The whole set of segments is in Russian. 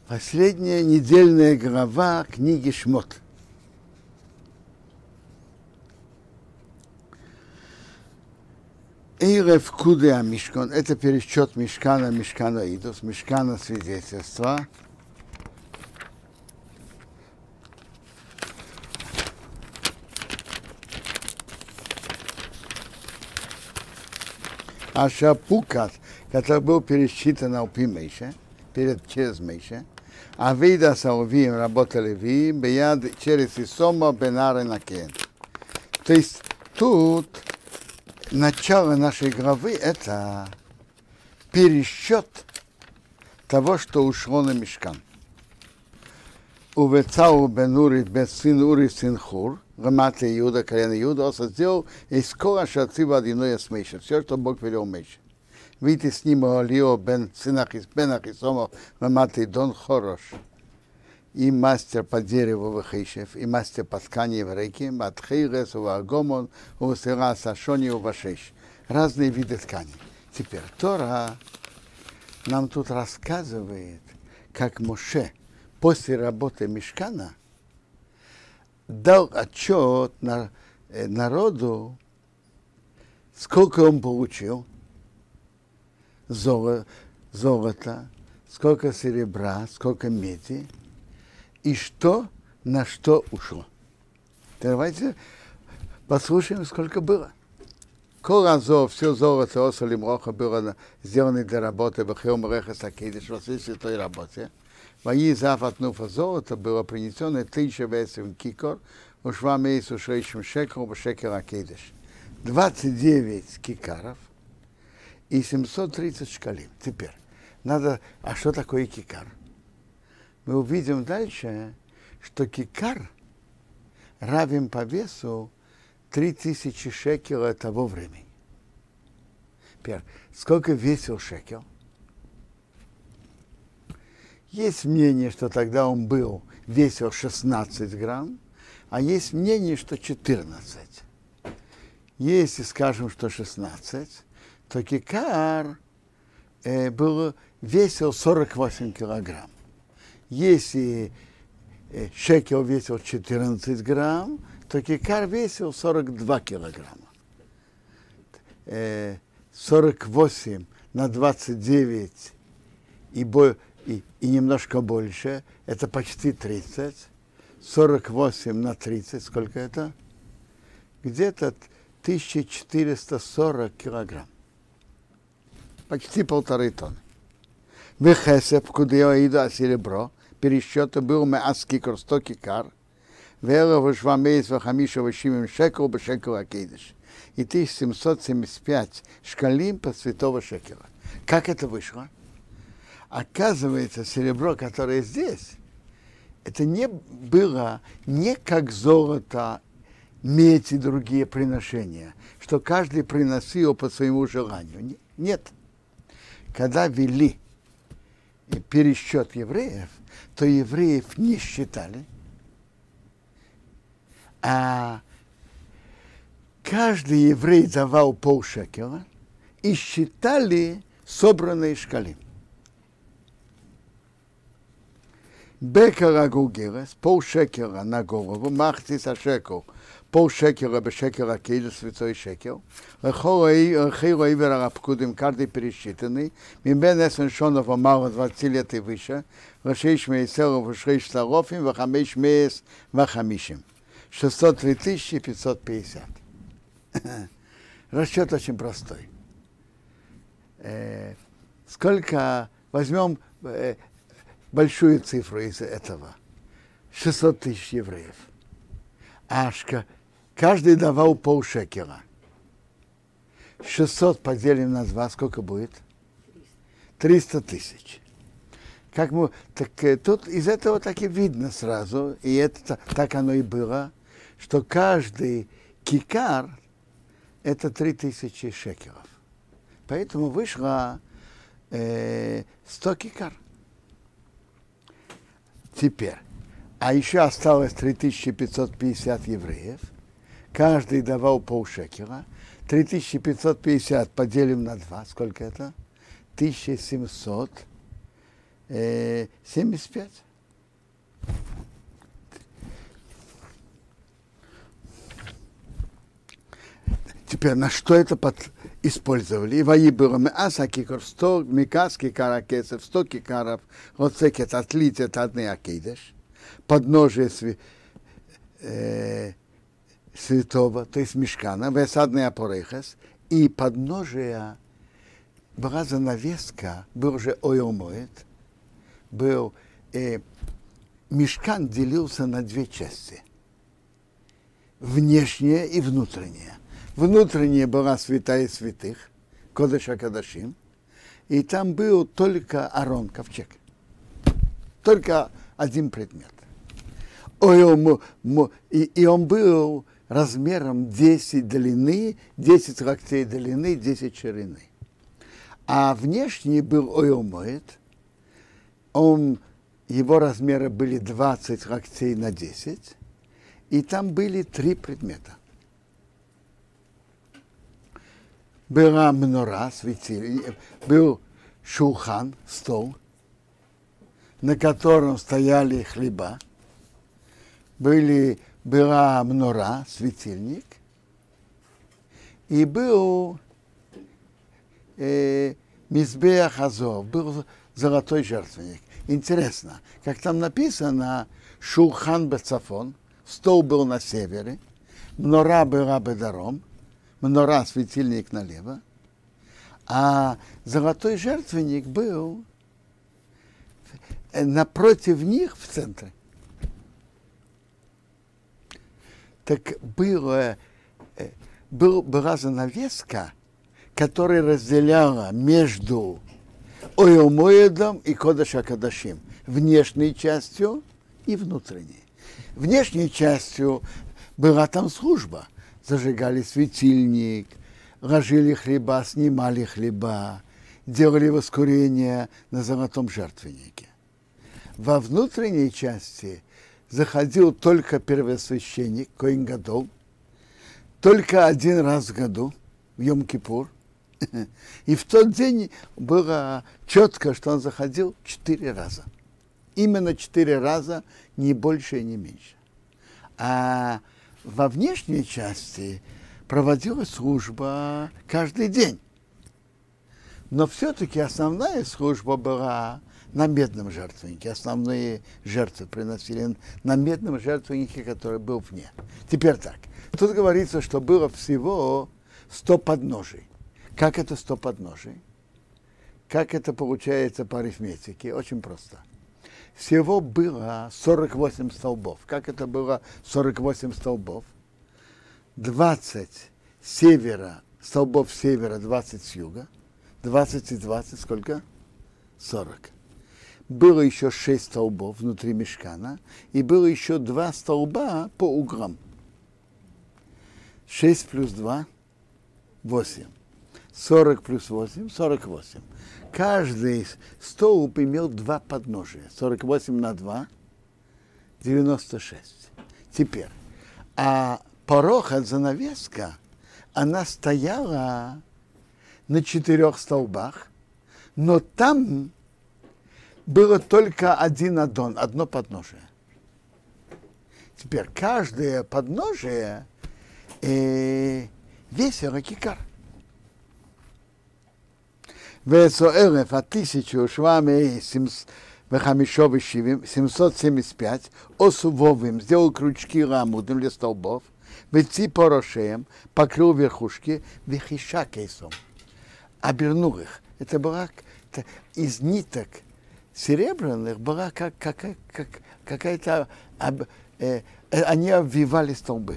Последняя недельная глава книги Шмот. Эйрев Кудеа Мишкан. Это пересчет Мишкана Идус, Мишкана свидетельства. А Шапукат, который был пересчитан Алпи Мейше, через Мейше, а Вейда Салвиим работали Виим, Беяд через Исома Бенары Накен. То есть тут начало нашей главы это пересчет того, что ушло на Мишкан. Увецау бен Ури, бен сын Ури, сын Хур, Рамате Иуда, колено Иуда, он сделал из скоро шацива одиной смейша, все, что Бог велел Мейше. Видите с ним Алио бен Ахисома, Рамате Дон Хорош, и мастер по дереву Вахишев, и мастер по ткани в реке, Матхейрес, Уагомон, Усера, Сашони, Увашеш. Разные виды тканей. Теперь Тора нам тут рассказывает, как Моше после работы Мишкана дал отчет народу, сколько он получил золота, сколько серебра, сколько меди, и что на что ушло. Давайте послушаем, сколько было. Коразо, все золото Осалим Роха было сделано для работы Бахиом Рехас Акейдиш, во всей святой работе. Вои зафатнуфа золото было принесено 1008 кикор, ушва мейсу шейшим шекру башекер Акейдиш. 29 кикаров и 730 шкалим. Теперь, надо, а что такое кикар? Мы увидим дальше, что кикар равен по весу 3000 шекелов того времени. Теперь, сколько весил шекел? Есть мнение, что тогда он весил 16 грамм, а есть мнение, что 14. Если скажем, что 16, то кикар весил 48 килограмм. Если шекел весил 14 грамм, то кикар весил 42 килограмма. 48 на 29 и немножко больше, это почти 30. 48 на 30, сколько это? Где-то 1440 килограмм. Почти 1,5 тонны. Вехесеп, куда я иду, а серебро, пересчета был меаскикор 100 кикар, вера вышвамейс вахамиша вышимим шекел бешекел акейдиш. И 1775 шкалим по святого шекела. Как это вышло? Оказывается, серебро, которое здесь, это не было не как золото, медь и другие приношения, что каждый приносил по своему желанию. Нет. Когда вели пересчет евреев, то евреев не считали, а каждый еврей давал полшекела и считали собранные шкалим. Бекара гугерес, полшекела на голову, махтиса шекел, полшекела бешекела кейда, святой шекел, хейро ивера апкудим, каждый пересчитанный, мибен эсеншонов мало 20 лет и выше, вашейш мейселов, вашейш сарофим, вахамеш мейс, вахамишим. 603 550. Расчет очень простой. Сколько возьмем большую цифру из этого? 600 тысяч евреев. А каждый давал полшекела. 600 поделим на 2, сколько будет? 300 тысяч. Тут из этого так и видно сразу, и это так оно и было, что каждый кикар это 3000 шекелов. Поэтому вышло 100 кикар. Теперь, а еще осталось 3550 евреев, каждый давал полшекела, 3550 поделим на 2, сколько это? 1700 75. Теперь на что это использовали? И вои было мяса кикар, 100 микас кикара кесов, 100 кикаров, оцекет отлить это одни акидеш, подножие святого, то есть мешкана, весадный апорехес, и подножие была занавеска, был же ойомоет, был мешкан делился на две части, внешняя и внутренняя. Внутренняя была святая святых, Кодеш Акадашим, и там был только Арон, ковчег. Только один предмет. И он был размером 10 длины, 10 локтей длины, 10 ширины. А внешний был ойомоет, его размеры были 20 локтей на 10, и там были 3 предмета. Была мнора, светильник, был шулхан, стол, на котором стояли хлеба, была мнора, светильник, и был мизбеах азов, был золотой жертвенник. Интересно, как там написано, шулхан бецафон, стол был на севере, мнора была бедаром, мнора, светильник налево, а золотой жертвенник был напротив них в центре. Так была занавеска, которая разделяла между ойомоедом и Кодеш Акадашим, внешней частью и внутренней. Внешней частью была там служба. Зажигали светильник, ложили хлеба, снимали хлеба, делали воскурение на золотом жертвеннике. Во внутренней части заходил только первосвященник, Коэн Гадол, только один раз в году, в Йом-Кипур. И в тот день было четко, что он заходил 4 раза. Именно 4 раза, ни больше, ни меньше. А во внешней части проводилась служба каждый день. Но все-таки основная служба была на медном жертвеннике. Основные жертвы приносили на медном жертвеннике, который был вне. Теперь так. Тут говорится, что было всего 100 подножий. Как это 100 подножий? Как это получается по арифметике? Очень просто. Всего было 48 столбов. Как это было 48 столбов? 20 севера, столбов севера, 20 с юга. 20 и 20, сколько? 40. Было еще 6 столбов внутри мешкана, и было еще 2 столба по углам. 6 плюс 2, 8. 40 плюс 8, 48. Каждый столб имел 2 подножия. 48 на 2, 96. Теперь, а порохот, занавеска, она стояла на 4 столбах, но там было только один аддон, одно подножие. Теперь каждое подножие весило кикар. ו10,000 עד 1775 осувовым сделал крючки рамудным для столбов, веци порошеем, покрыл верхушки, вехиша кейсом, обернул их. Это была из ниток серебряных, была какая-то, они обвивали столбы.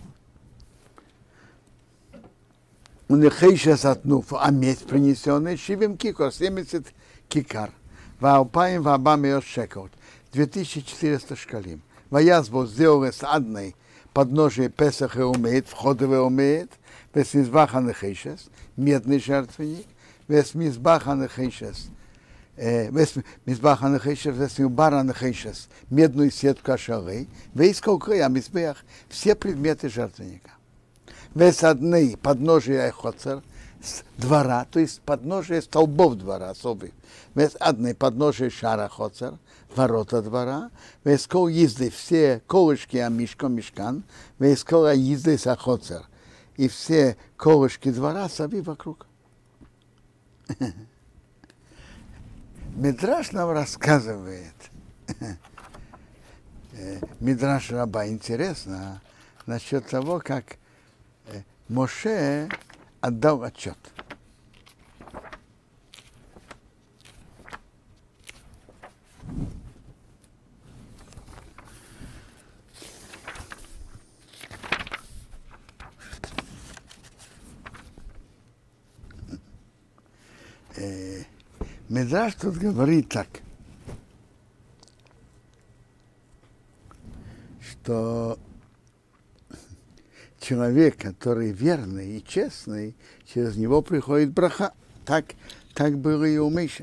У нехейша затнув, а медь принесенная, 70 кикар, 70 кикар. Ваупаем вабамиот шекот, 2400 шкалим. Ваязбо сделал с одной подножие Песах и умеет, входовый умеет, вес мизбаха нехейшес, медный жертвенник, вес мизбаха нехейшес, вес мизбаха нехейшес, вес мизбара нехейшес, медную сетку ашары, весь колкрей, а мизбех, все предметы жертвенника. Вес одни подножия Айхоцер, двора, то есть подножие столбов двора особых. Весь одни подножие шара хоцер, ворота двора, весь кол езды, все колышки мишкан, весь кол езды са хоцер. И все колышки двора соби вокруг. Мидраш нам рассказывает, Мидраш Раба, интересно насчет того, как Моше отдал отчет. Мидраш тут говорит так, что человек, который верный и честный, через него приходит браха. Так было и у Миша.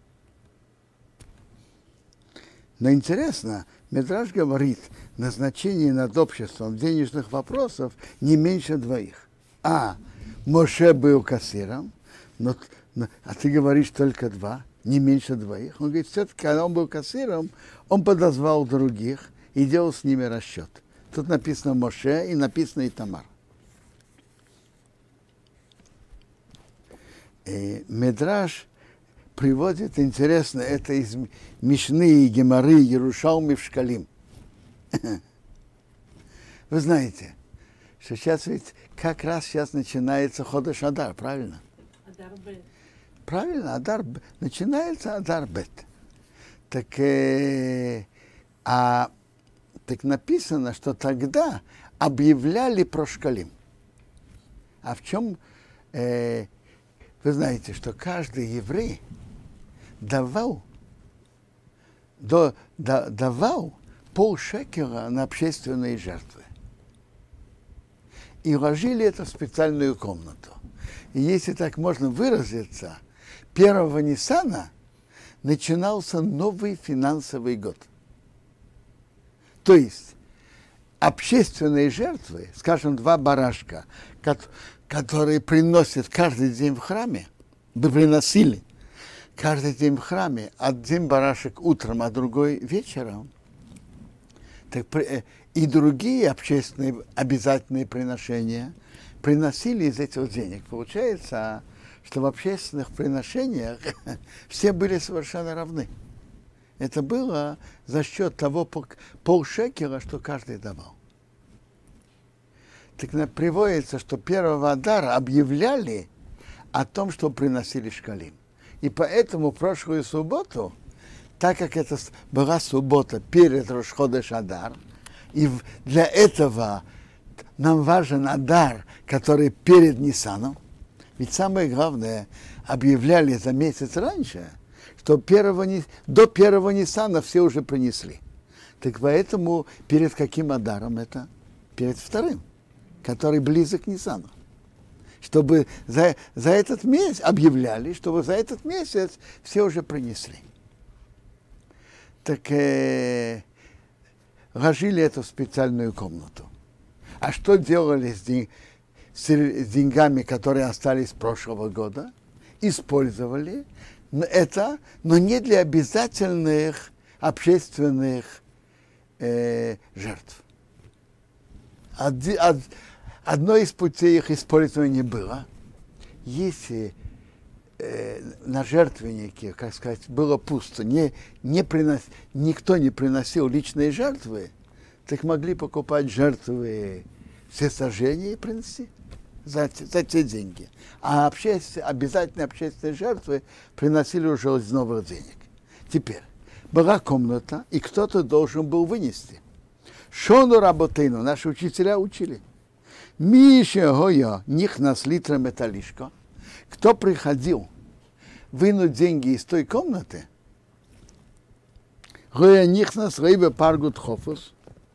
Но интересно, Мидраш говорит, назначение над обществом денежных вопросов не меньше двоих. Моше был кассиром, а ты говоришь только два, не меньше двоих. Он говорит, все-таки, когда он был кассиром, он подозвал других и делал с ними расчет. Тут написано Моше и написано Итамар. И Мидраш приводит, интересно, это из Мишны и Гемары, Ерушалми в Шкалим. Вы знаете, что сейчас ведь как раз сейчас начинается Ходеш Адар, правильно? Адар Бет. Правильно, начинается Адар Бет. Так написано, что тогда объявляли про Шкалим. А в чем, вы знаете, что каждый еврей давал полшекера на общественные жертвы. И вложили это в специальную комнату. И если так можно выразиться, 1 Ниссана начинался новый финансовый год. То есть общественные жертвы, скажем, 2 барашка, которые приносят каждый день в храме, бы приносили каждый день в храме, один барашек утром, а другой вечером, так, и другие общественные обязательные приношения приносили из этих денег. Получается, что в общественных приношениях все были совершенно равны. Это было за счет того полшекера, что каждый давал. Так приводится, что 1 Адара объявляли о том, что приносили шкалим. И поэтому в прошлую субботу, так как это была суббота перед Рош ходеш Адар, и для этого нам важен Адар, который перед Ниссаном, ведь самое главное, объявляли за месяц раньше, что до 1 Ниссана все уже принесли. Так поэтому перед каким Адаром это? Перед 2, который близок к Ниссану. Чтобы за этот месяц объявляли, чтобы за этот месяц все уже принесли. Так ложили это в специальную комнату. А что делали с деньгами, которые остались с прошлого года? Использовали это, но не для обязательных общественных жертв. Одно из путей их использования было, если на жертвеннике, как сказать, было пусто, никто не приносил личные жертвы, так могли покупать жертвы всесожжения и принести за те деньги. А обязательные общественные жертвы приносили уже из новых денег. Теперь, была комната, и кто-то должен был вынести. Шону работейну, наши учителя учили. Миша гоя, них нас литра металлишко. Кто приходил вынуть деньги из той комнаты, гоя них нас рыбы паргут хофус,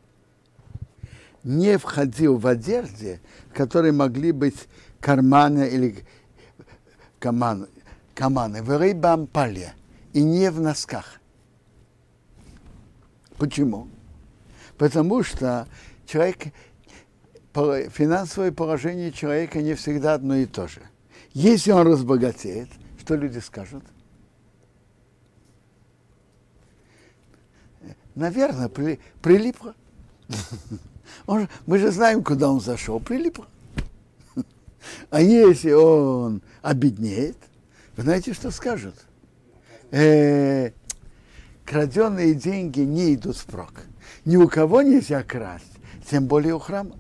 не входил в одежде, в которой могли быть карманы или каманы, в рыбам пале, и не в носках. Почему? Потому что финансовое положение человека не всегда одно и то же. Если он разбогатеет, что люди скажут? Наверное, прилипло. Мы же знаем, куда он зашел, прилипло. А если он обеднеет, вы знаете, что скажут? Краденые деньги не идут впрок. Ни у кого нельзя красть, тем более у храма.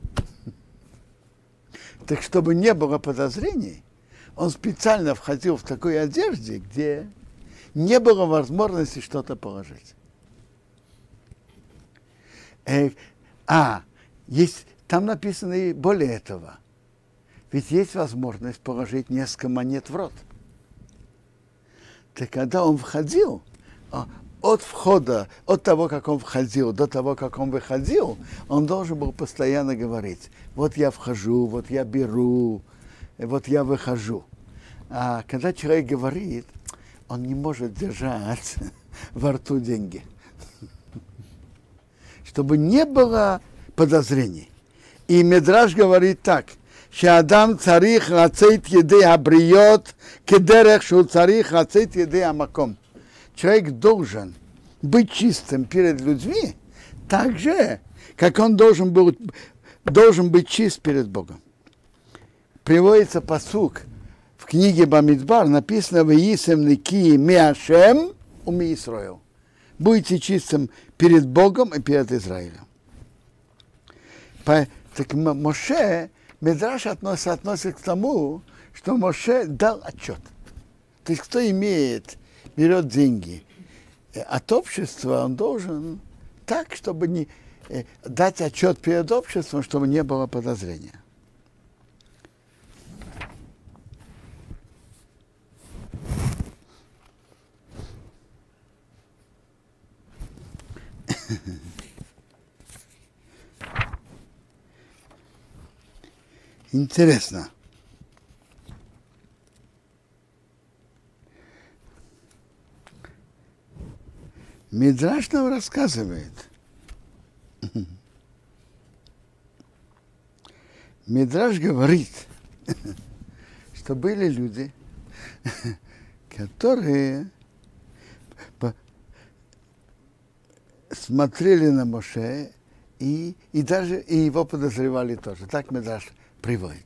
Так чтобы не было подозрений, он специально входил в такой одежде, где не было возможности что-то положить. Есть, там написано и более этого. Ведь есть возможность положить несколько монет в рот. Так когда он входил, от входа, от того, как он входил, до того, как он выходил, он должен был постоянно говорить: вот я вхожу, вот я беру, вот я выхожу. А когда человек говорит, он не может держать во рту деньги. Чтобы не было подозрений. И Мидраш говорит так: שאדם צריך לצאת ידי הבריות כדרך שהוא צריך לצאת ידי המקום. Человек должен быть чистым перед людьми, так же, как он должен быть чист перед Богом. Приводится пасук в книге Бамидбар, написано: «Ваисем ники миашем уми Исраил». Будете чистым перед Богом и перед Израилем. Так Моше, Мидраш относится к тому, что Моше дал отчет. То есть кто берет деньги от общества, он должен так, чтобы не дать отчет перед обществом, чтобы не было подозрения. Интересно. Мидраш нам рассказывает. Мидраш говорит, что были люди, которые смотрели на Моше и даже его подозревали тоже. Так Мидраш приводит.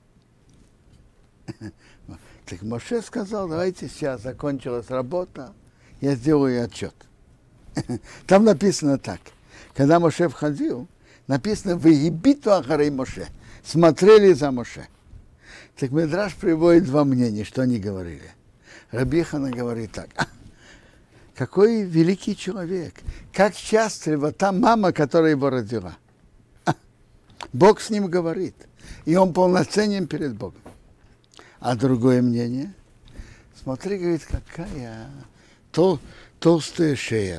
Так Моше сказал: давайте сейчас закончилась работа, я сделаю отчет. Там написано так: когда Моше входил, написано: «Вегибиту ахарей Моше», смотрели за Моше. Так Мидраш приводит два мнения, что они говорили. Раби Йоханан говорит так: какой великий человек, как счастлива та мама, которая его родила. Бог с ним говорит, и он полноценен перед Богом. А другое мнение: смотри, говорит, какая толстая шея.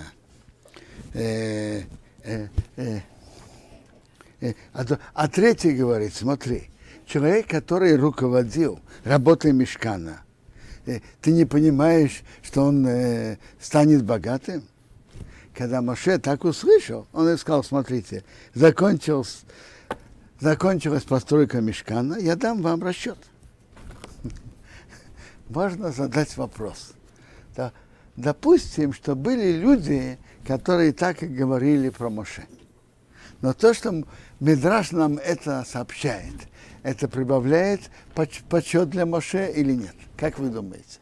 А третий говорит: смотри, человек, который руководил работой мишкана, ты не понимаешь, что он станет богатым? Когда Моше так услышал, он и сказал: смотрите, закончилась постройка мишкана, я дам вам расчет. Важно задать вопрос. Да, допустим, что были люди, которые так и говорили про Моше. Но то, что Мидраш нам это сообщает, это прибавляет почет для Моше или нет? Как вы думаете?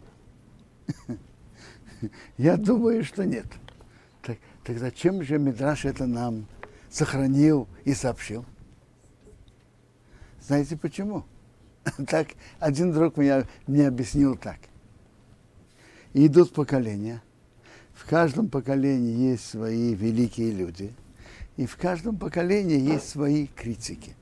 Я думаю, что нет. Так зачем же Мидраш это нам сохранил и сообщил? Знаете почему? Так один друг мне объяснил так. Идут поколения. В каждом поколении есть свои великие люди. И в каждом поколении есть свои критики.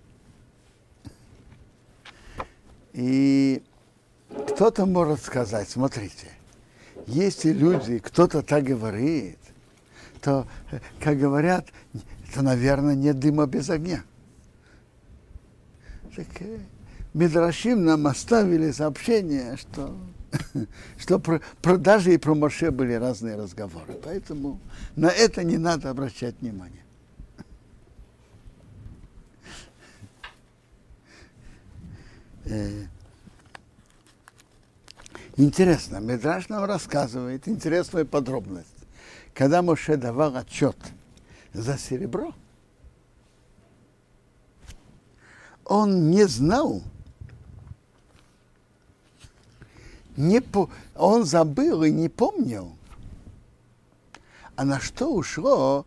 И кто-то может сказать: смотрите, если люди, кто-то так говорит, то, как говорят, то, наверное, нет дыма без огня. Так, Мидрашим нам оставили сообщение, что даже и про Моше были разные разговоры. Поэтому на это не надо обращать внимание. Интересно, Мидраш нам рассказывает интересную подробность. Когда Моше давал отчет за серебро, он не знал, он забыл и не помнил, а на что ушло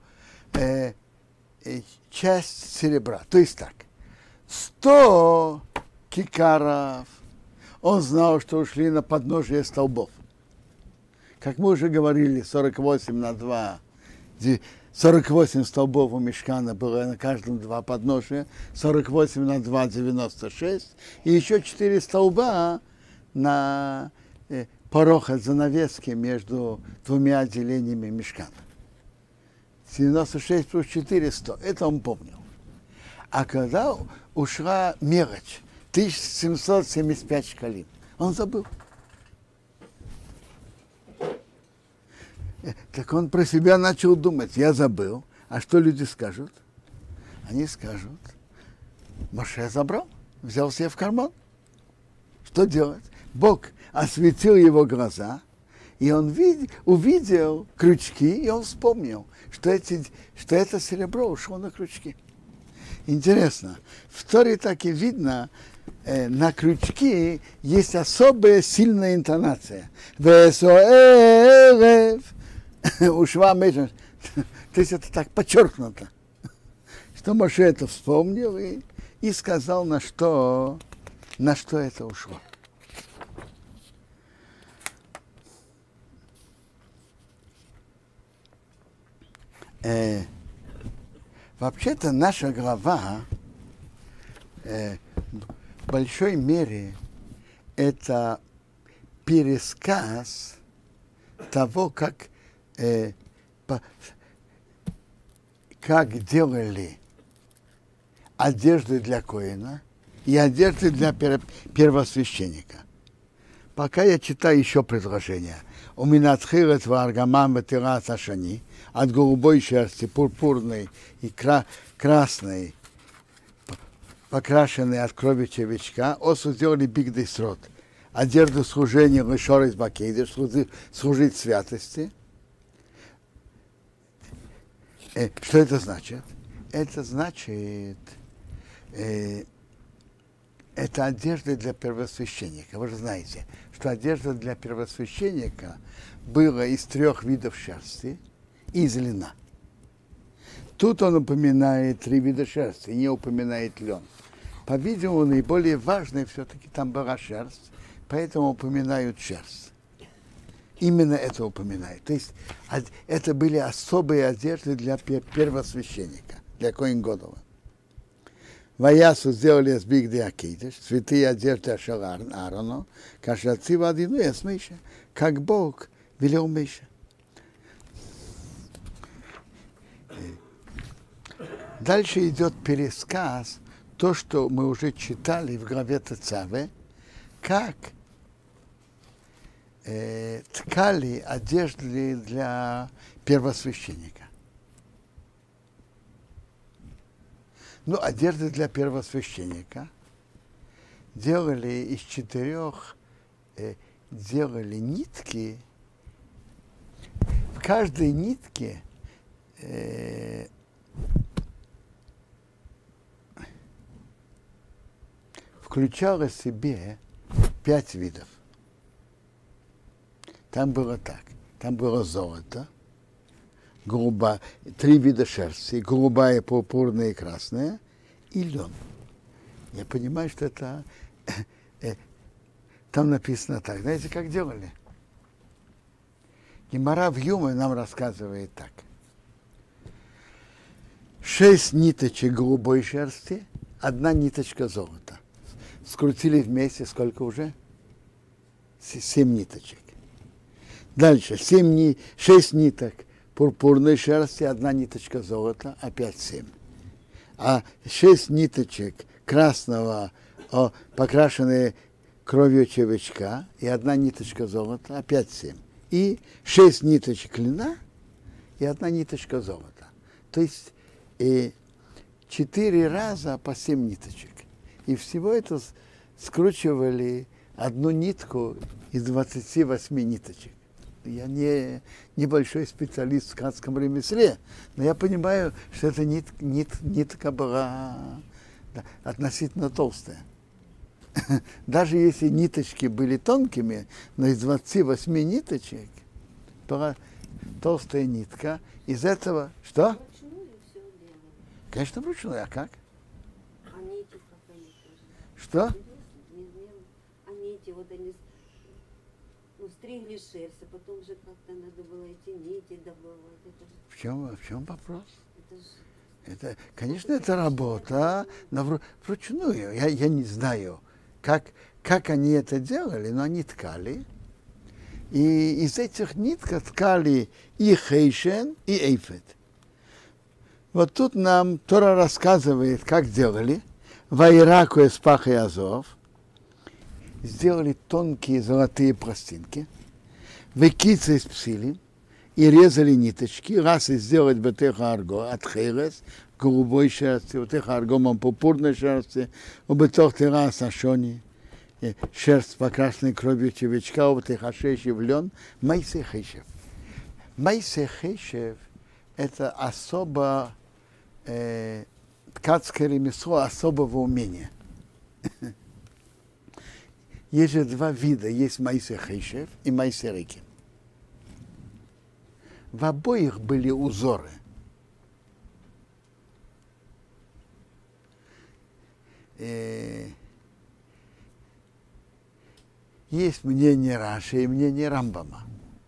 часть серебра. То есть так, 100 кикаров, он знал, что ушли на подножие столбов. Как мы уже говорили, 48 на 2, 48 столбов у мишкана было на каждом 2 подножия, 48 на 2, 96, и еще 4 столба на порог от занавески между двумя отделениями мишкана. 96 плюс 4, 100. Это он помнил. А когда ушла мелочь, 1775 шкалин, он забыл. Так он про себя начал думать, я забыл. А что люди скажут? Они скажут, Моше забрал, взял себе в карман. Что делать? Бог осветил его глаза, и он увидел крючки, и он вспомнил, что это серебро ушло на крючки. Интересно, в Торе так и видно, на крючки есть особая сильная интонация. Ушла между. То есть это так подчеркнуто, что Моше это вспомнил и сказал, на что это ушло. Вообще-то наша глава в большой мере это пересказ того, как делали одежды для коэна и одежды для первосвященника. Пока я читаю еще предложение. У Минатхилет варгамам ветират ашани, от голубой шерсти, пурпурной и красной, покрашенной от крови червячка, осу сделали бигдейсрот, одежду служения лешор из бакейда, служить святости. Что это значит? Это значит, это одежда для первосвященника. Вы же знаете, что одежда для первосвященника была из 3 видов шерсти и из льна. Тут он упоминает 3 вида шерсти, не упоминает лен. По-видимому, наиболее важной все-таки там была шерсть, поэтому упоминают шерсть. Именно это упоминает. То есть это были особые одежды для первосвященника, для коэн гадола. Ваясу сделали из бигды акидыш, святые одежды Ашер Аарону, кашаци вадину эс Миша, как Бог велел Миша. Дальше идет пересказ, то, что мы уже читали в главе Тецаве, как ткали одежды для первосвященника. Ну, одежды для первосвященника делали из 4, делали нитки. В каждой нитке включало в себе 5 видов. Там было так. Там было золото, 3 вида шерсти, голубая, пурпурная и красная, и лен. Я понимаю, что это там написано так. Знаете, как делали? Гемара в Юме нам рассказывает так. 6 ниточек голубой шерсти, 1 ниточка золота. Скрутили вместе, сколько уже? 7 ниточек. Дальше 6 ниток пурпурной шерсти, 1 ниточка золота, опять 7. А 6 ниточек красного, покрашенные кровью червячка, и 1 ниточка золота, опять 7. И 6 ниточек льна, и 1 ниточка золота. То есть 4 раза по 7 ниточек. И всего это скручивали одну нитку из 28 ниточек. Я не небольшой специалист в ткацком ремесле, но я понимаю, что эта нитка была относительно толстая. Даже если ниточки были тонкими, но из 28 ниточек была толстая нитка. Из этого что? Вручную все делали. Конечно, вручную, а как? А нити как они тоже. Что? А нити, вот они стригли шерсть, а потом же как-то надо было эти нити добывать. Это же, В чем вопрос? это же Это, конечно, это работа, но вручную. Я не знаю, как они это делали, но они ткали. И из этих ниток ткали и хейшен, и эйфет. Вот тут нам Тора рассказывает, как делали. Ваираку из паха и азов. Сделали тонкие золотые пластинки. Выкицы из псили. И резали ниточки. Раз и сделать бетеха арго от хейрес, голубой шерсти, бетеха аргомом пурпурной шерсти, у бетохты раз ашони. Шерсть покрашенной кровью червячка, у бетеха шеши в лен. Майсе хейшев. Майсе хейшев – это особо ткацкое ремесло особого умения. Есть же два вида. Есть майсе хейшев и майсе реки. В обоих были узоры. Есть мнение Раши и мнение Рамбама.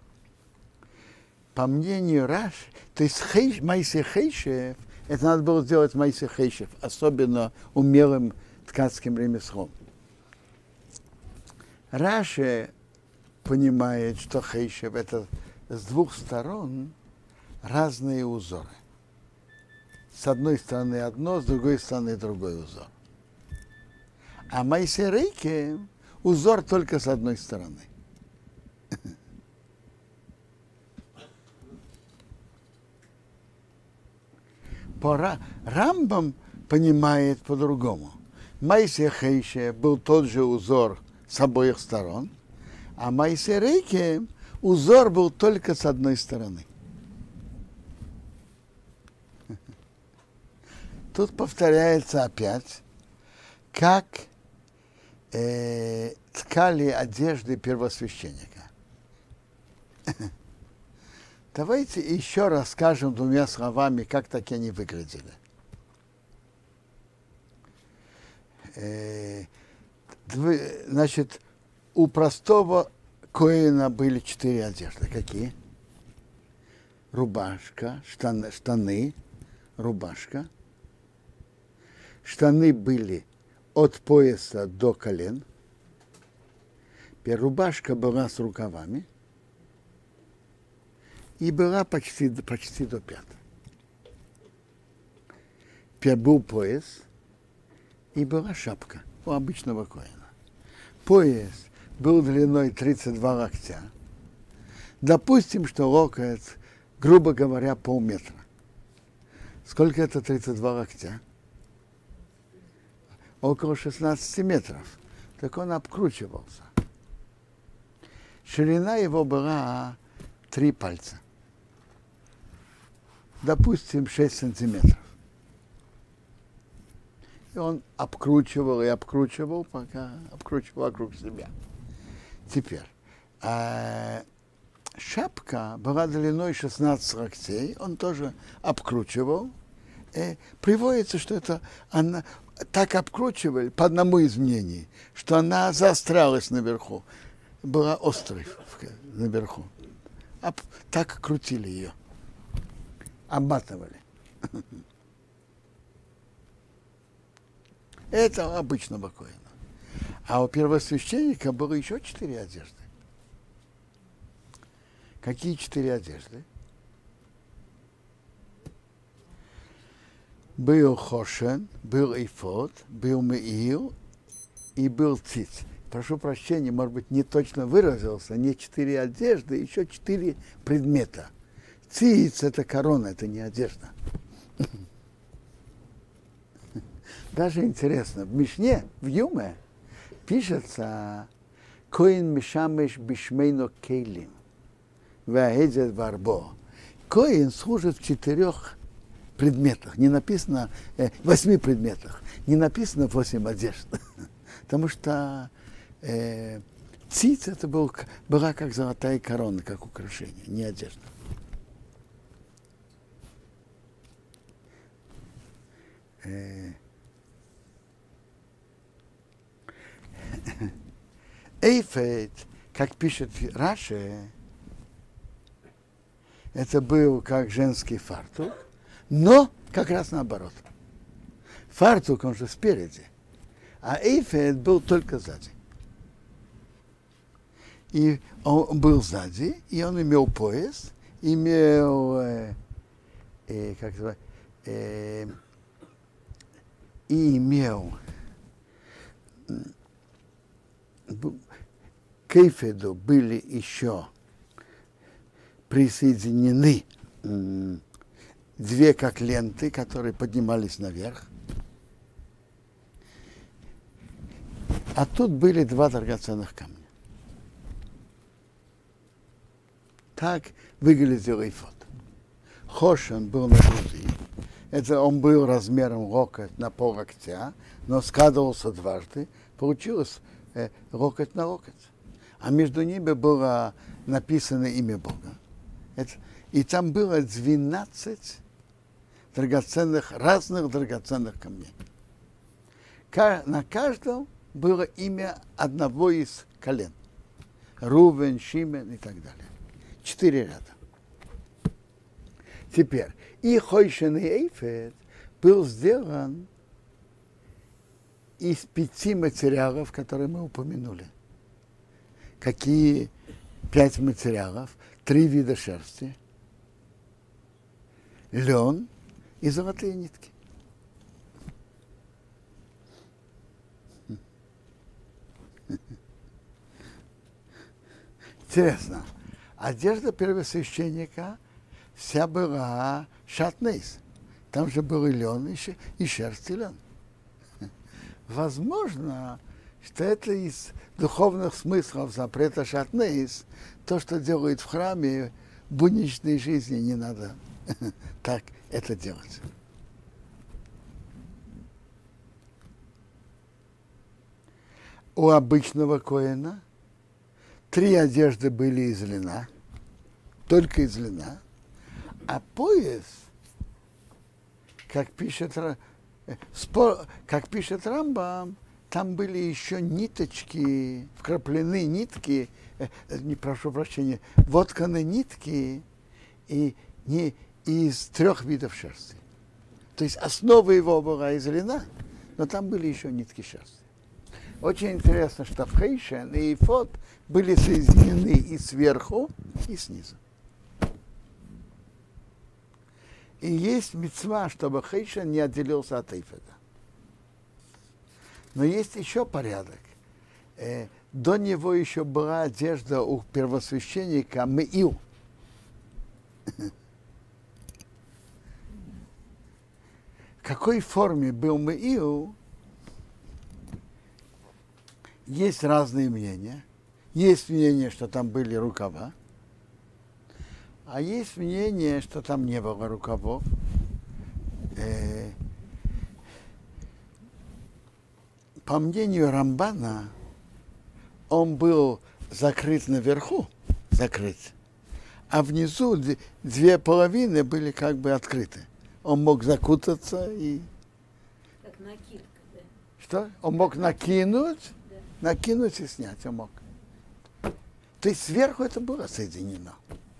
По мнению Раши, то есть майсе хейшев, это надо было сделать майсе хейшев, особенно умелым ткацким ремеслом. Раши понимает, что хейшев это с двух сторон разные узоры. С одной стороны одно, с другой стороны другой узор. А майсе рейке узор только с одной стороны. Рамбам понимает по-другому. Майсе хейше был тот же узор с обоих сторон, а майсе рейке узор был только с одной стороны. Тут повторяется опять, как ткали одежды первосвященника. Давайте еще расскажем двумя словами, как так они выглядели. Значит, у простого коэна были 4 одежды. Какие? Рубашка, штаны, рубашка. Штаны были от пояса до колен. Рубашка была с рукавами. И была почти до пят. Был пояс и была шапка у обычного коэна. Пояс был длиной 32 локтя. Допустим, что локоть, грубо говоря, полметра. Сколько это 32 локтя? Около 16 метров. Так он обкручивался. Ширина его была 3 пальца. Допустим, 6 сантиметров. И он обкручивал и обкручивал, пока обкручивал вокруг себя. Теперь, шапка была длиной 16 локтей, он тоже обкручивал. Приводится, что это она так обкручивали, по одному из мнений, что она заострялась наверху. Была остров наверху. Так крутили ее. Обматывали. Это у обычного коэна. А у первосвященника было еще 4 одежды. Какие 4 одежды? Был хошен, был эйфод, был меил и был циц. Прошу прощения, может быть, не точно выразился. Не 4 одежды, еще 4 предмета. Циц – это корона, это не одежда. Даже интересно, в Мишне, в Юме, пишется, Коин мишамеш бишмейно кейлим. Ваэдзет варбо. Коин служит в 4 предметах. Не написано 8 предметах. Не написано 8 одежд. Потому что циц это была как золотая корона, как украшение, не одежда. Эйфет, как пишет Раши, это был как женский фартук, но как раз наоборот. Фартук, он же спереди, а эйфет был только сзади. И он был сзади, и он имел пояс, имел, как это, и имел к эйфеду были еще присоединены 2 как ленты, которые поднимались наверх. А тут были 2 драгоценных камня. Так выглядел эйфод. Хошен был на груди. Это он был размером локоть на пол-локтя, но складывался дважды. Получилось локоть на локоть. А между ними было написано имя Бога. И там было 12 разных драгоценных камней. На каждом было имя одного из колен. Рувен, Шимен и так далее. 4 ряда. Теперь, и Хойшен и Эйфет был сделан из 5 материалов, которые мы упомянули. Какие 5 материалов? 3 вида шерсти, лен и золотые нитки. Интересно, одежда первосвященника вся была шатнейс. Там же был и лен, и шерсть, и лен. Возможно, что это из духовных смыслов запрета шатнейс, то, что делают в храме, в будничной жизни не надо так это делать. У обычного коэна 3 одежды были из льна, только из льна, а пояс, как пишет Рамбам, там были еще ниточки, вкраплены нитки, прошу прощения, вотканы нитки и не из 3 видов шерсти. То есть основа его была из льна, но там были еще нитки шерсти. Очень интересно, что Хейшен и Эйфод были соединены и сверху, и снизу. И есть мицва, чтобы Хейшен не отделился от Эйфода. Но есть еще порядок. До него еще была одежда у первосвященника Меил. В какой форме был Меил, есть разные мнения. Есть мнение, что там были рукава, а есть мнение, что там не было рукавов. По мнению Рамбана, он был закрыт наверху, а внизу 2 половины были как бы открыты. Он мог закутаться и... Как накидка, да? Что? Он мог накинуть и снять, он мог. То есть сверху это было соединено.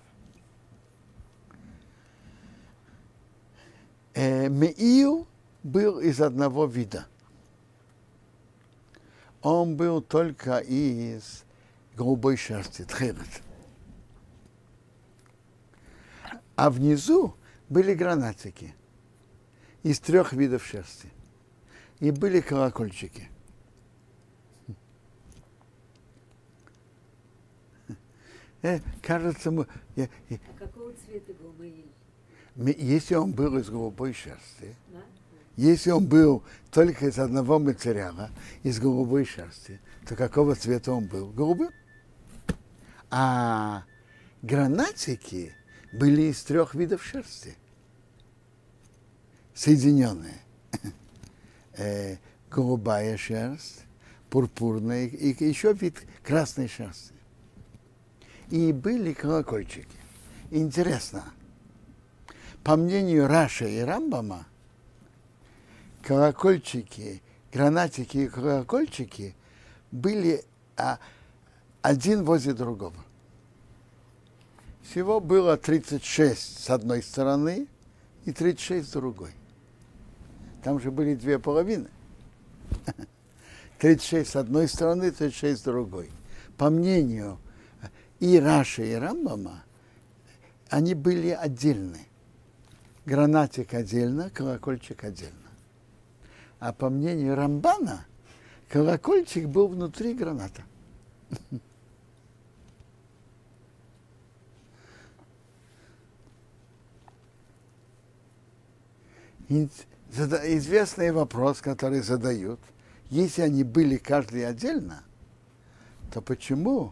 Меил был из одного вида. Он был только из голубой шерсти, тхерет. А внизу были гранатики из 3 видов шерсти. И были колокольчики. Кажется, какого цвета был Меиль? если он был из голубой шерсти, Да? Если он был только из одного материала, из голубой шерсти, то какого цвета он был? Голубым. А гранатики были из 3 видов шерсти, соединенные. Голубая шерсть, пурпурная и еще вид красной шерсти. И были колокольчики. Интересно, по мнению Раши и Рамбама, колокольчики, гранатики и колокольчики были один возле другого. Всего было 36 с одной стороны и 36 с другой. Там же были 2 половины. 36 с одной стороны, 36 с другой. По мнению и Раши, и Рамбама, они были отдельны. Гранатик отдельно, колокольчик отдельно. А по мнению Рамбана, колокольчик был внутри граната. Известный вопрос, который задают, если они были каждый отдельно, то почему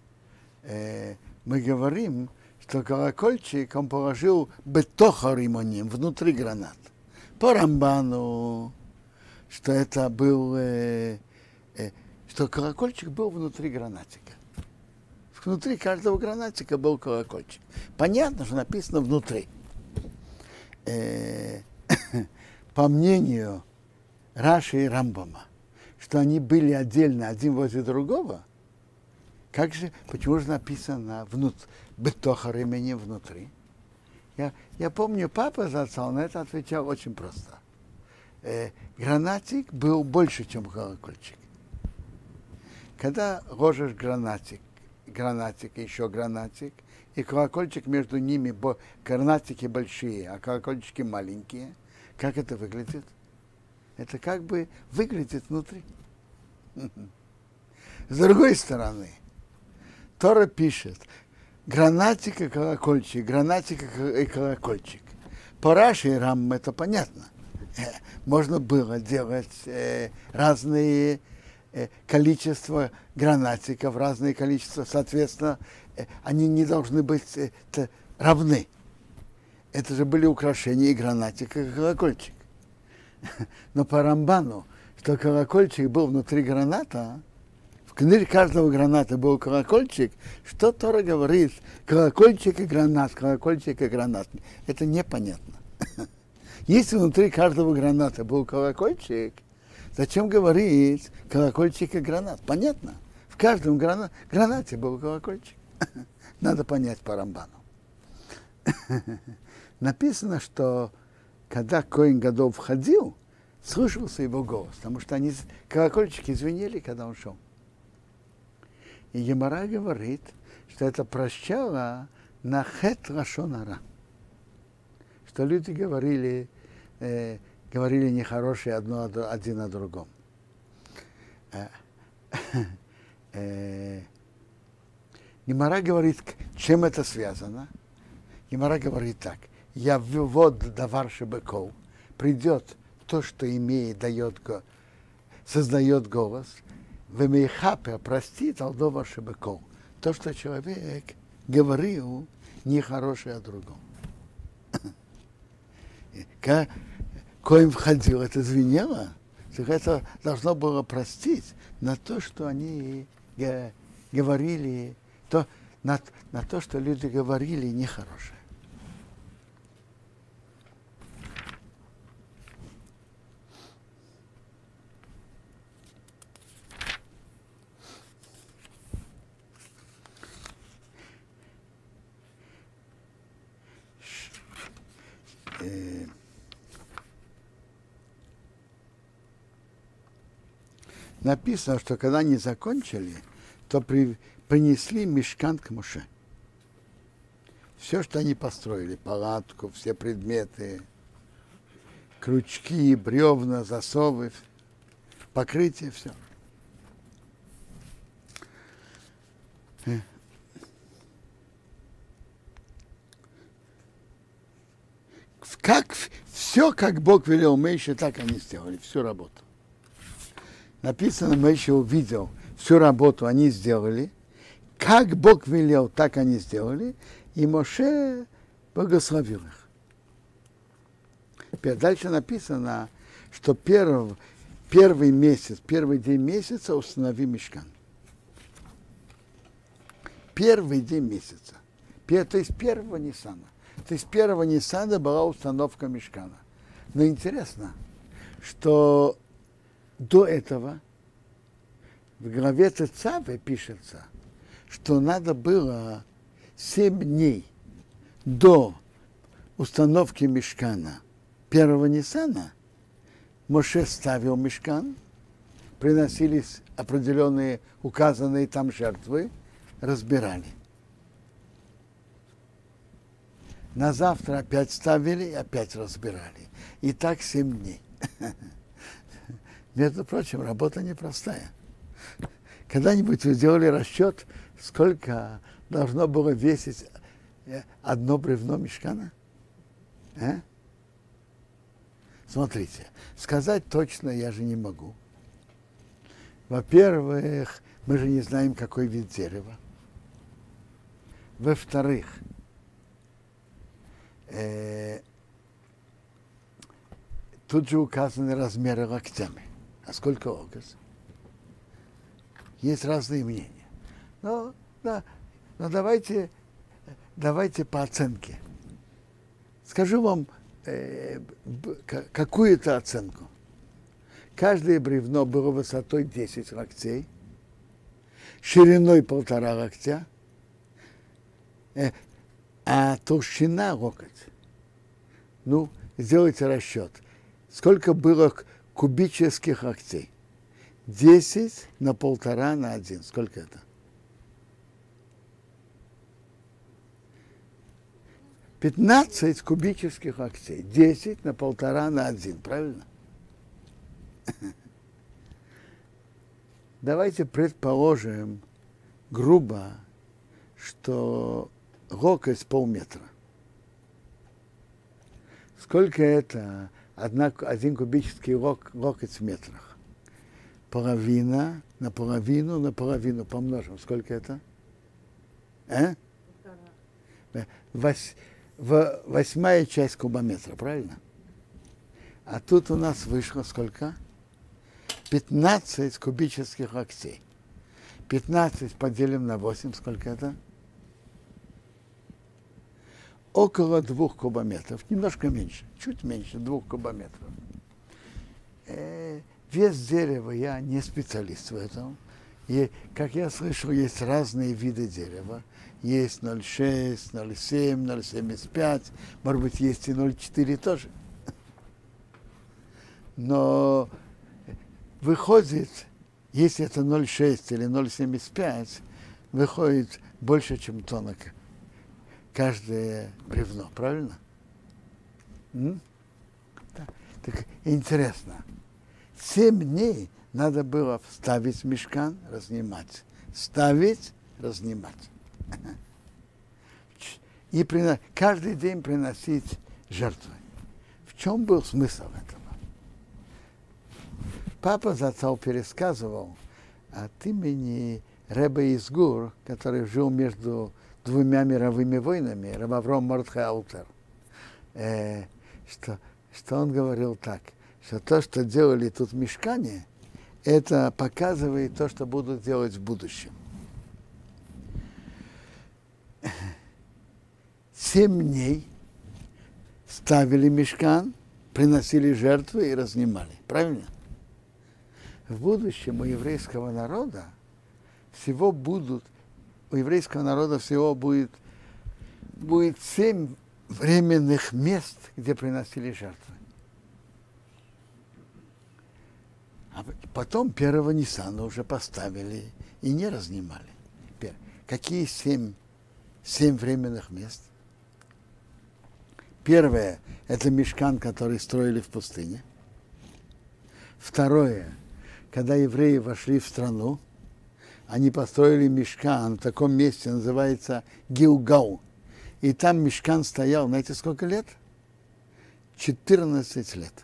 мы говорим, что колокольчик он положил бетоха римоним, внутри гранат. По Рамбану, что это был, что колокольчик был внутри гранатика. Внутри каждого гранатика был колокольчик. Понятно, что написано внутри. По мнению Раши и Рамбама, что они были отдельно один возле другого, почему же написано бетоха ремени внутри? Я помню, папа зацал на это отвечал очень просто. Гранатик был больше, чем колокольчик. Когда ложишь гранатик и еще гранатик, и колокольчик между ними, гранатики большие, а колокольчики маленькие, как это выглядит? Это как бы выглядит внутри. С другой стороны, Тора пишет, гранатик и колокольчик, гранатик и колокольчик. По Раши и Рамбаму это понятно. Можно было делать разные количества гранатиков, разные количества, соответственно, они не должны быть равны. Это же были украшения и гранатик, и колокольчик. Но по Рамбану, что колокольчик был внутри граната, в книге каждого граната был колокольчик, что Тора говорит, колокольчик и гранат, колокольчик и гранат. Это непонятно. Если внутри каждого граната был колокольчик, зачем говорить колокольчик и гранат? Понятно. В каждом гранате был колокольчик. Надо понять по Рамбану. Написано, что когда Коэн Гадоль входил, слышался его голос, потому что колокольчики звенели, когда он шел. И Гемара говорит, что это прощало на хет лашон ара. Что люди говорили нехорошее один о другом. Гемара говорит, чем это связано. Гемара говорит так. Я вот давар шебекол. Придет то, что имеет, создает голос. Вемейхапе простит алдовар шебекол. То, что человек говорил нехорошее о другом. Когда Коэн входил, это звенело, это должно было простить на то, что они говорили, на то, что люди говорили нехорошее. Написано, что когда они закончили, то принесли мишкан к Моше. Все, что они построили, палатку, все предметы, крючки, бревна, засовы, покрытие, все. Как все, как Бог велел Моисею, так они сделали, всю работу. Написано, Моисей увидел всю работу, они сделали. Как Бог велел, так они сделали. И Моше благословил их. Теперь дальше написано, что первый месяц, первый день месяца установи мишкан. Первый день месяца. То есть первого Ниссана. То есть первого Ниссана была установка мишкана. Но интересно, что до этого в главе Цавы пишется, что надо было 7 дней до установки мишкана первого Ниссана. Моше ставил мишкан, приносились определенные указанные там жертвы, разбирали. На завтра опять ставили и опять разбирали. И так 7 дней. Между прочим, работа непростая. Когда-нибудь вы сделали расчет, сколько должно было весить одно бревно мишкана? Смотрите, сказать точно я же не могу. Во-первых, мы же не знаем, какой вид дерева. Во-вторых, тут же указаны размеры локтями. А сколько локоть? Есть разные мнения. Но давайте по оценке. Скажу вам какую-то оценку. Каждое бревно было высотой 10 локтей, шириной 1,5 локтя, а толщина локоть. Ну, сделайте расчет. Сколько было кубических локтей? 10 на 1,5 на 1. Сколько это? 15 кубических локтей. 10 на 1,5 на 1. Правильно? Давайте предположим грубо, что локоть полметра. Сколько это один кубический локоть в метрах? Половина на половину на половину помножим. Сколько это? Восьмая часть кубометра, правильно? А тут у нас вышло сколько? 15 кубических локтей. 15 поделим на 8, сколько это? Около 2 кубометров, немножко меньше, чуть меньше 2 кубометров. Вес дерева, я не специалист в этом. И, как я слышал, есть разные виды дерева. Есть 0,6, 0,7, 0,75, может быть, есть и 0,4 тоже. Но выходит, если это 0,6 или 0,75, выходит больше, чем тонна каждое бревно, правильно? Так интересно. 7 дней надо было ставить мишкан, разнимать. Ставить, разнимать. И каждый день приносить жертвы. В чем был смысл этого? Папа Зацал пересказывал от имени Ребе из Гур, который жил между 2 мировыми войнами, Рав Авром Мордхай Алтер, что он говорил так, что то, что делали тут в мишкане, это показывает то, что будут делать в будущем. 7 дней ставили мишкан, приносили жертвы и разнимали. Правильно? В будущем у еврейского народа будет 7 временных мест, где приносили жертвы. А потом первого Ниссана уже поставили и не разнимали. Теперь, какие 7 временных мест? Первое – это мишкан, который строили в пустыне. Второе – когда евреи вошли в страну, они построили мишкан в таком месте, называется Гилгал. И там мишкан стоял, знаете, сколько лет? 14 лет.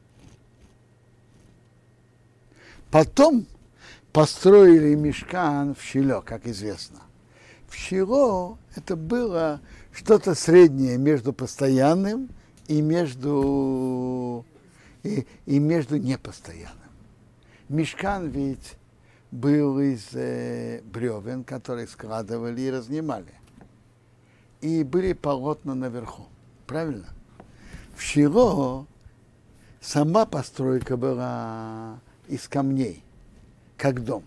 Потом построили мишкан в Шило, как известно. В Шило это было что-то среднее между постоянным и между непостоянным. Мишкан ведь был из бревен, которые складывали и разнимали. И были полотна наверху. Правильно? В Шило сама постройка была из камней, как дом.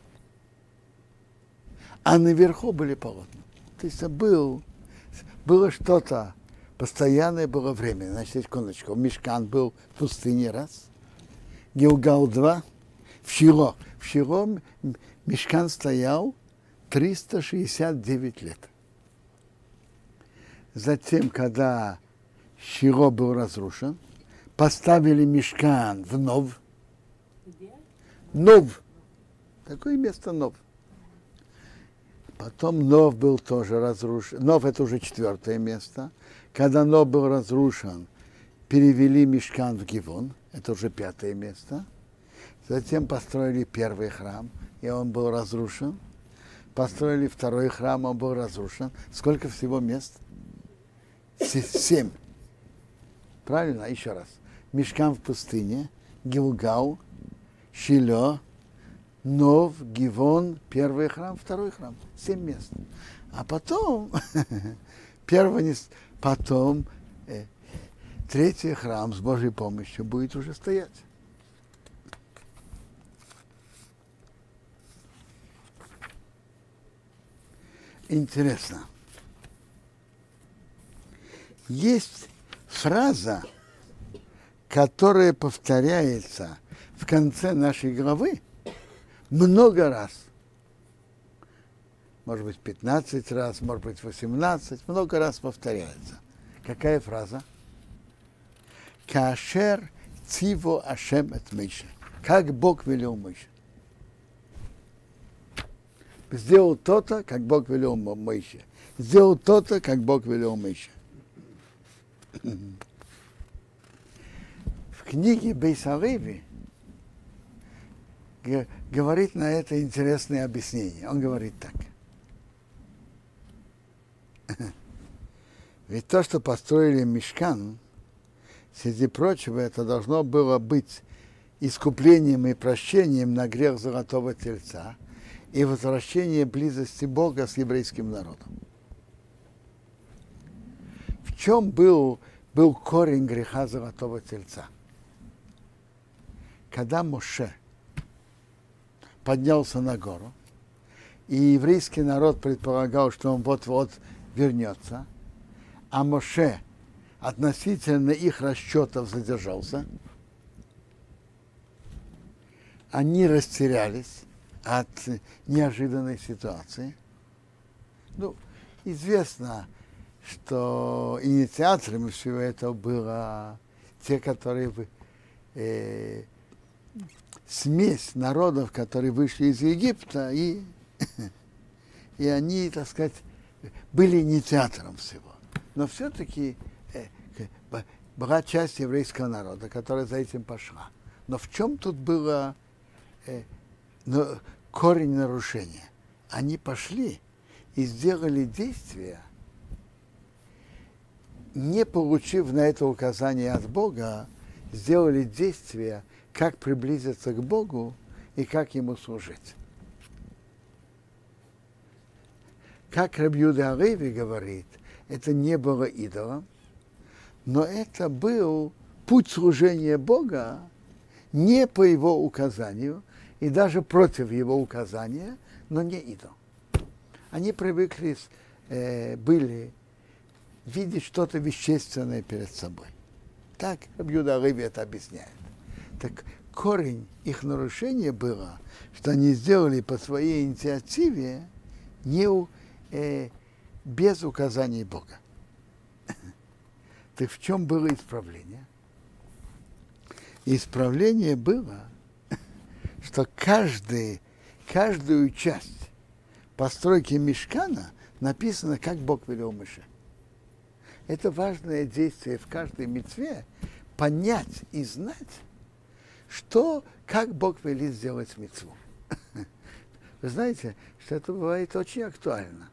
А наверху были полотна. То есть было что-то постоянное, было временное. Значит, секундочку. Мишкан был в пустыне раз, Гилгал 2, в Шило. В Шило мишкан стоял 369 лет. Затем, когда Шило был разрушен, поставили мишкан в Нов. Нов. Такое место Нов. Потом Нов был тоже разрушен. Нов это уже 4 место. Когда Нов был разрушен, перевели мишкан в Гивон. Это уже 5 место. Затем построили 1 храм, и он был разрушен. Построили 2 храм, он был разрушен. Сколько всего мест? 7. Правильно? Еще раз. Мишкан в пустыне, Гилгал, Шило, Нов, Гивон, 1 храм, 2 храм. 7 мест. А потом, потом 3 храм с Божьей помощью будет уже стоять. Интересно. Есть фраза, которая повторяется в конце нашей главы много раз. Может быть, 15 раз, может быть, 18, много раз повторяется. Какая фраза? Кашер циво Ашем эт Моше. Как Бог велел Моше. Сделал то-то, как Бог велел Моше. Сделал то-то, как Бог велел Моше. В книге Бейс ха-Леви говорит на это интересное объяснение. Он говорит так. Ведь то, что построили мишкан, среди прочего, это должно было быть искуплением и прощением на грех золотого тельца и возвращение близости Бога с еврейским народом. В чем был корень греха золотого тельца? Когда Моше поднялся на гору, и еврейский народ предполагал, что он вот-вот вернется, а Моше относительно их расчетов задержался, они растерялись от неожиданной ситуации. Ну, известно, что инициаторами всего этого было те, которые смесь народов, которые вышли из Египта, и они, так сказать, были инициатором всего. Но все-таки была часть еврейского народа, которая за этим пошла. Но в чем тут было корень нарушения? Они пошли и сделали действия, не получив на это указание от Бога, сделали действия, как приблизиться к Богу и как Ему служить. Как Рабби Юда ха-Леви говорит, это не было идолом, но это был путь служения Бога не по Его указанию и даже против Его указания, но не идол. Они привыкли, были видеть что-то вещественное перед собой. Так Рабби Юда ха-Леви это объясняет. Так корень их нарушения было, что они сделали по своей инициативе без указаний Бога. Так в чем было исправление? Исправление было, что каждую часть постройки мишкана написано, как Бог велел Моше. Это важное действие в каждой мицве понять и знать, как Бог велит сделать мицву. Вы знаете, что это бывает очень актуально.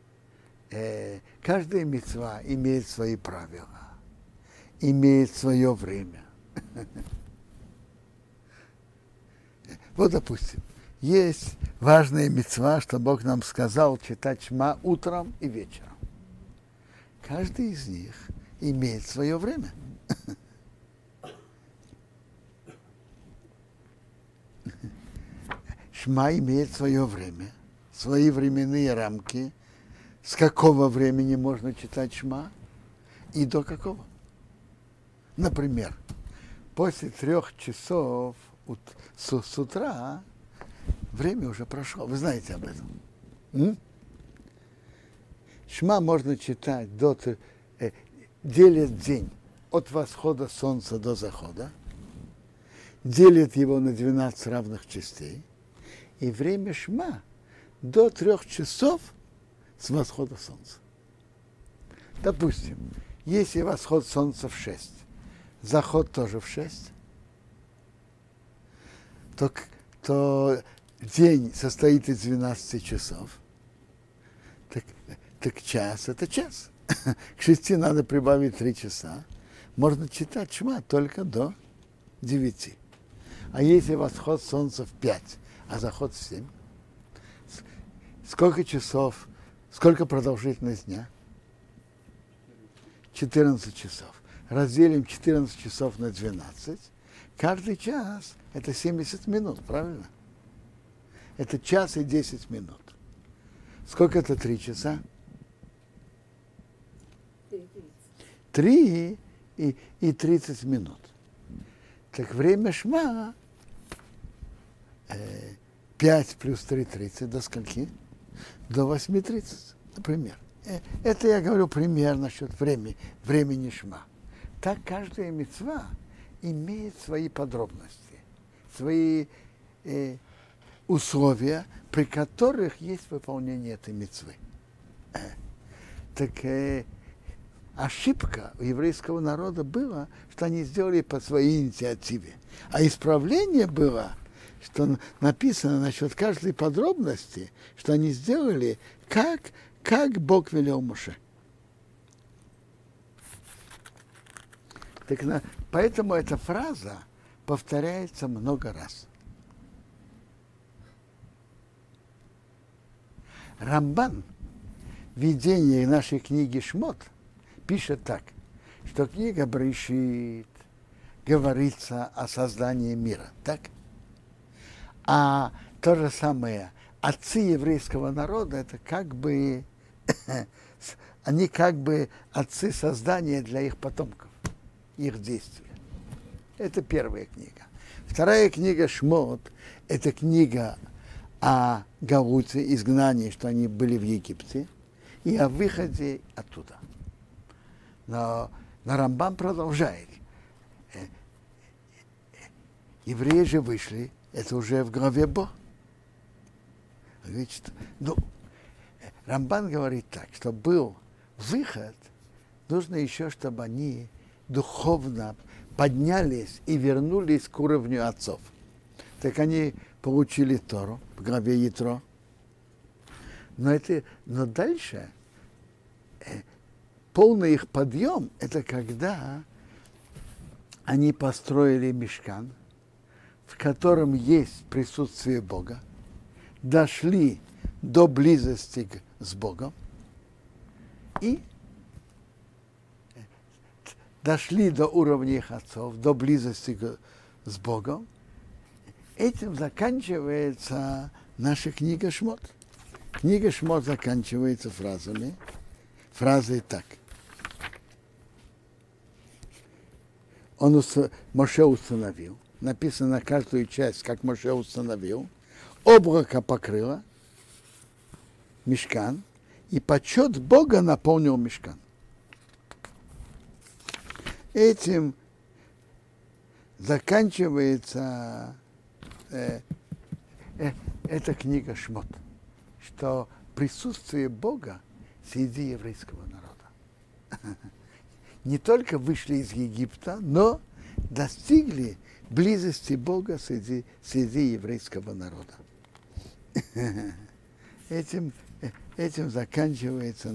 Каждая мицва имеет свои правила, имеет свое время. Вот, допустим, есть важная мицва, что Бог нам сказал читать Шма утром и вечером. Каждый из них имеет свое время. Шма имеет свое время, свои временные рамки, с какого времени можно читать Шма и до какого. Например, после 3 часов с утра время уже прошло. Вы знаете об этом. Шма можно читать делит день от восхода солнца до захода, делит его на 12 равных частей, и время Шма до 3 часов с восхода солнца. Допустим, если восход солнца в 6, заход тоже в 6, то день состоит из 12 часов, так час – это час. К 6 надо прибавить 3 часа. Можно читать Шма только до 9. А если восход солнца в 5, а заход в 7, сколько часов, сколько продолжительность дня? 14 часов. Разделим 14 часов на 12. Каждый час – это 70 минут, правильно? Это час и 10 минут. Сколько это 3 часа? 3 и 30 минут. Так время Шма 5 плюс 3 – 30. До скольки? До 8:30, например. Это я говорю пример насчет времени Шма. Так каждая мицва имеет свои подробности, свои условия, при которых есть выполнение этой мицвы. Ошибка у еврейского народа была, что они сделали по своей инициативе. А исправление было, что написано насчет каждой подробности, что они сделали, как Бог велел Моше. Поэтому эта фраза повторяется много раз. Рамбан в введении нашей книги Шмот пишет так, что книга Брешит говорится о создании мира, так? А то же самое, отцы еврейского народа, это они как бы отцы создания для их потомков, их действия. Это первая книга. Вторая книга Шмот – это книга о Галуте, изгнании, что они были в Египте, и о выходе оттуда. Но Рамбам продолжает. Евреи же вышли, это уже в главе Бо. Рамбан говорит так, что был выход, нужно еще, чтобы они духовно поднялись и вернулись к уровню отцов. Так они получили Тору в главе Ятро. Но дальше полный их подъем – это когда они построили мишкан, в котором есть присутствие Бога, дошли до близости с Богом и дошли до уровня их отцов, до близости с Богом. Этим заканчивается наша книга Шмот. Книга Шмот заканчивается фразой так. Моше установил, написано на каждую часть, как Моше установил, облако покрыло мишкан, и почет Бога наполнил мишкан. Этим заканчивается эта книга Шмот, что присутствие Бога среди еврейского народа. Не только вышли из Египта, но достигли близости Бога среди еврейского народа. Этим заканчивается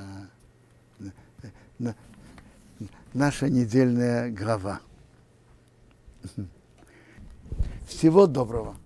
наша недельная глава. Всего доброго.